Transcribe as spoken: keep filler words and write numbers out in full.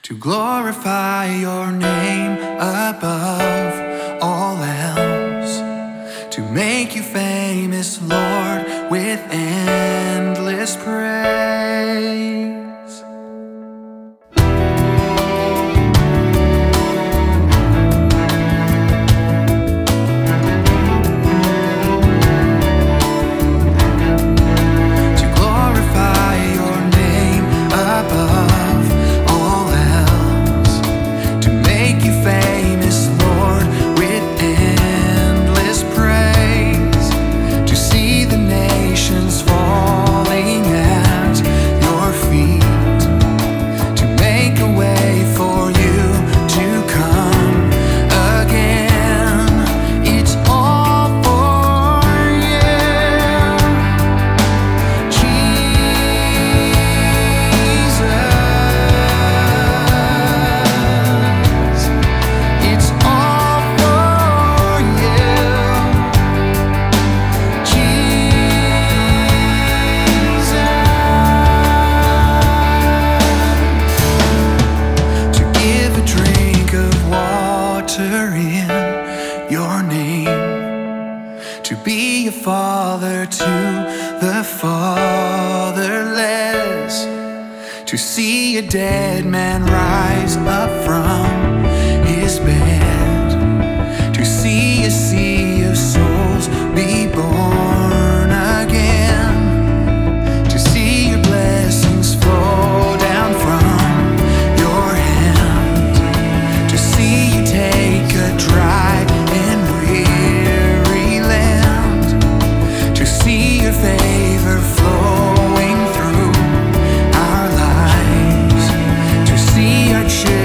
to glorify your name above all else, to make you famous, Lord, with endless praise. Your name, to be a father to the fatherless, to see a dead man rise up from his bed, to see a sea of souls be born again, to see your blessings flow down from your hand, to see you take a drive favor flowing through our lives, to see our children